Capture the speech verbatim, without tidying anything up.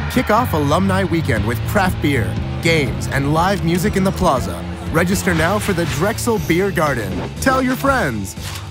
Kick off Alumni Weekend with craft beer, games, and live music in the plaza. Register now for the Drexel Beer Garden. Tell your friends.